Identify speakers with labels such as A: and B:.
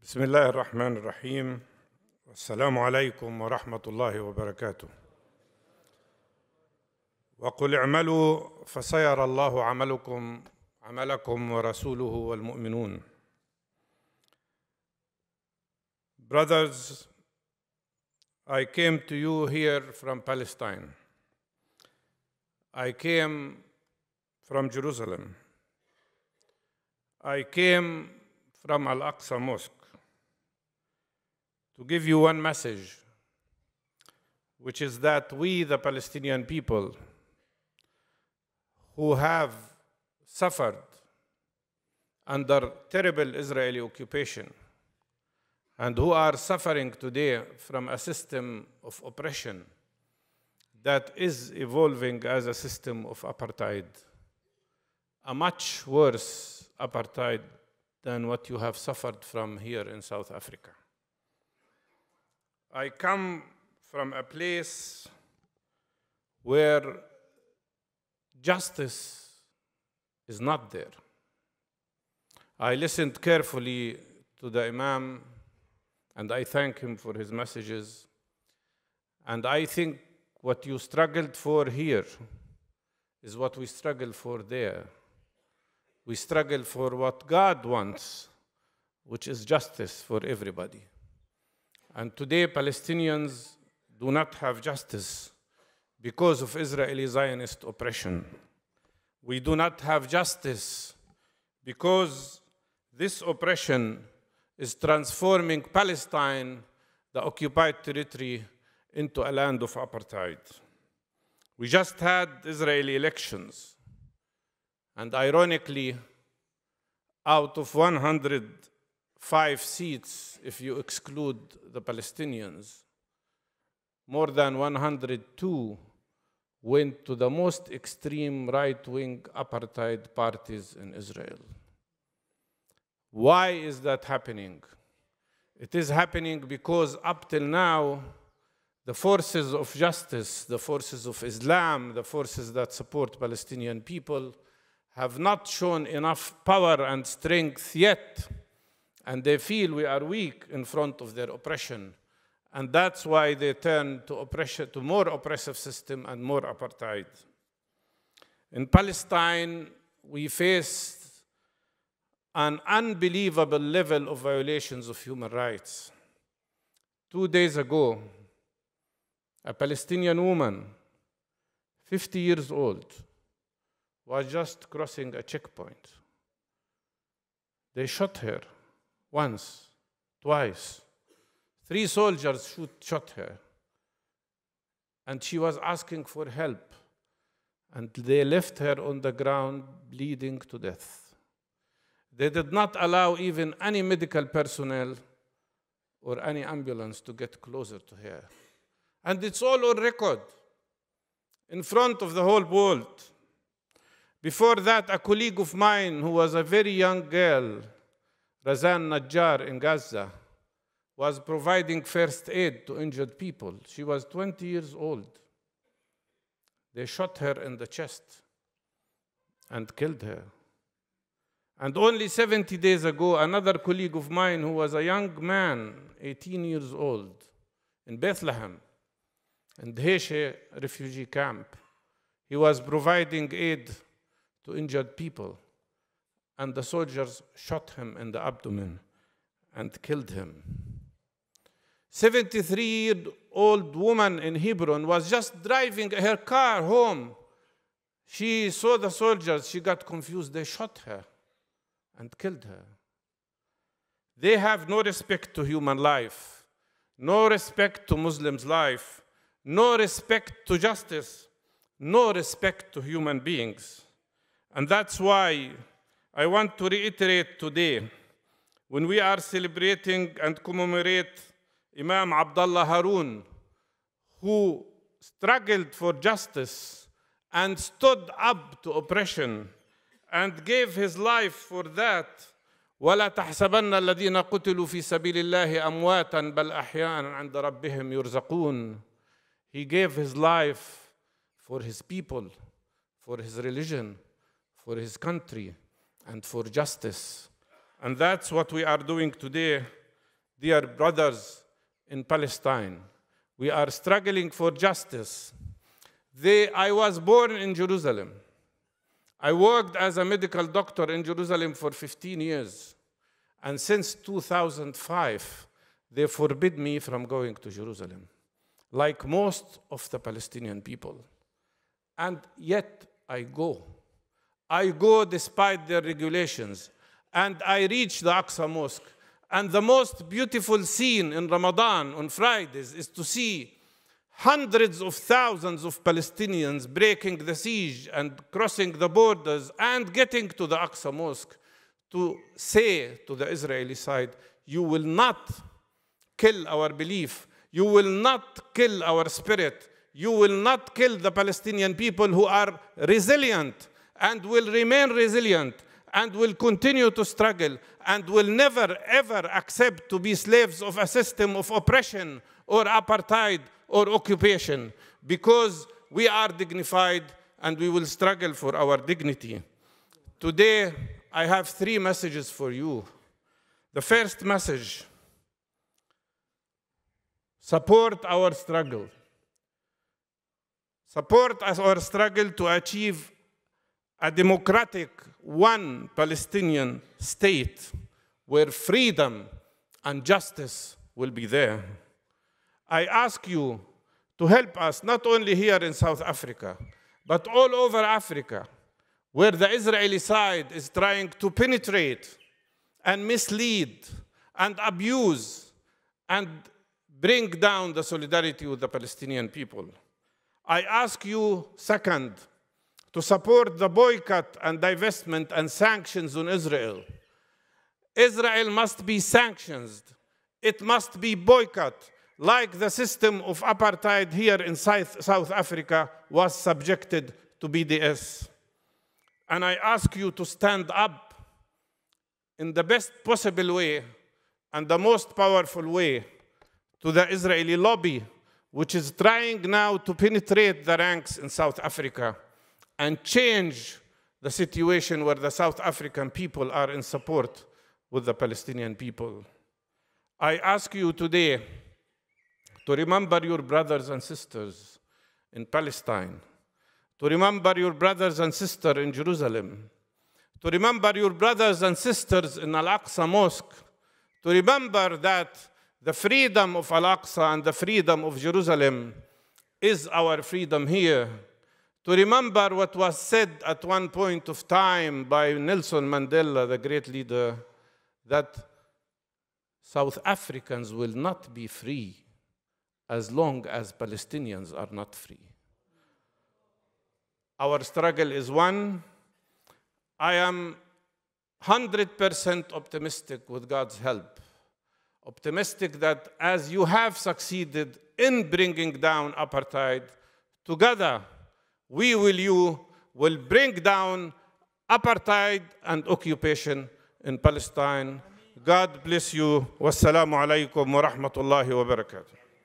A: بسم الله الرحمن الرحيم والسلام عليكم ورحمة الله وبركاته. وقل اعملوا فسيرى الله عملكم ورسوله والمؤمنون. Brothers, I came to you here from Palestine. I came from Jerusalem. I came from Al-Aqsa Mosque to give you one message, which is that we, the Palestinian people, who have suffered under terrible Israeli occupation and who are suffering today from a system of oppression that is evolving as a system of apartheid, a much worse apartheid than what you have suffered from here in South Africa. I come from a place where justice is not there. I listened carefully to the Imam, and I thank him for his messages. And I think what you struggled for here is what we struggle for there. We struggle for what God wants, which is justice for everybody. And today, Palestinians do not have justice because of Israeli Zionist oppression. We do not have justice because this oppression is transforming Palestine, the occupied territory, into a land of apartheid. We just had Israeli elections, and ironically, out of 105 seats, if you exclude the Palestinians, more than 102 went to the most extreme right-wing apartheid parties in Israel. Why is that happening? It is happening because up till now, the forces of justice, the forces of Islam, the forces that support Palestinian people have not shown enough power and strength yet, and they feel we are weak in front of their oppression. And that's why they turn to oppression, to more oppressive system and more apartheid. In Palestine, we faced an unbelievable level of violations of human rights. 2 days ago, a Palestinian woman, 50 years old, was just crossing a checkpoint. They shot her once, twice. 3 soldiers shot her. And she was asking for help. And they left her on the ground bleeding to death. They did not allow even any medical personnel or any ambulance to get closer to her. And it's all on record, in front of the whole world. Before that, a colleague of mine who was a very young girl, Razan Najjar in Gaza, was providing first aid to injured people. She was 20 years old. They shot her in the chest and killed her. And only 70 days ago, another colleague of mine who was a young man, 18 years old, in Bethlehem, in the Heshe refugee camp, he was providing aid to injured people. And the soldiers shot him in the abdomen and killed him. 73-year-old woman in Hebron was just driving her car home. She saw the soldiers, she got confused, they shot her and killed her. They have no respect to human life, no respect to Muslims' life, no respect to justice, no respect to human beings. And that's why I want to reiterate today, when we are celebrating and commemorate Imam Abdullah Haroun, who struggled for justice and stood up to oppression and gave his life for that. وَلَا تَحْسَبَنَّ الَّذِينَ قُتِلُوا فِي سَبِيلِ اللَّهِ أَمْوَاتًا بَلْ أَحْيَاءً عِنْدَ رَبِّهِمْ يُرْزَقُونَ. He gave his life for his people, for his religion, for his country, and for justice. And that's what we are doing today dear brothers in Palestine. We are struggling for justice. I was born in Jerusalem. I worked as a medical doctor in Jerusalem for 15 years. And since 2005, they forbid me from going to Jerusalem, like most of the Palestinian people. And yet I go. I go despite their regulations. And I reach the Aqsa Mosque. And the most beautiful scene in Ramadan on Fridays is to see hundreds of thousands of Palestinians breaking the siege and crossing the borders and getting to the Aqsa Mosque to say to the Israeli side, you will not kill our belief. You will not kill our spirit. You will not kill the Palestinian people who are resilient and will remain resilient and will continue to struggle and will never, ever accept to be slaves of a system of oppression or apartheid or occupation, because we are dignified and we will struggle for our dignity. Today, I have 3 messages for you. The first message: support our struggle. Support our struggle to achieve a democratic, one Palestinian state where freedom and justice will be there. I ask you to help us, not only here in South Africa, but all over Africa, where the Israeli side is trying to penetrate and mislead and abuse and bring down the solidarity with the Palestinian people. I ask you, second, to support the boycott and divestment and sanctions on Israel. Israel must be sanctioned. It must be boycotted, like the system of apartheid here in South Africa was subjected to BDS. And I ask you to stand up in the best possible way and the most powerful way to the Israeli lobby, which is trying now to penetrate the ranks in South Africa and change the situation where the South African people are in support with the Palestinian people. I ask you today to remember your brothers and sisters in Palestine, to remember your brothers and sisters in Jerusalem, to remember your brothers and sisters in Al-Aqsa Mosque, to remember that the freedom of Al-Aqsa and the freedom of Jerusalem is our freedom here. To remember what was said at one point of time by Nelson Mandela, the great leader, that South Africans will not be free as long as Palestinians are not free. Our struggle is one. I am 100% optimistic with God's help. Optimistic that as you have succeeded in bringing down apartheid, together you will bring down apartheid and occupation in Palestine. God bless you. Wassalamu alaikum wa rahmatullahi wa barakatuh.